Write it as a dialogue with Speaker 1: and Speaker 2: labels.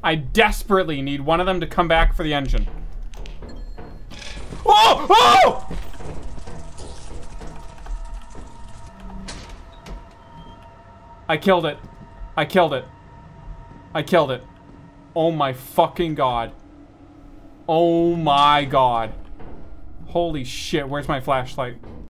Speaker 1: I desperately need one of them to come back for the engine. Oh! Oh! I killed it. I killed it. I killed it. Oh my fucking god. Oh my god. Holy shit, where's my flashlight?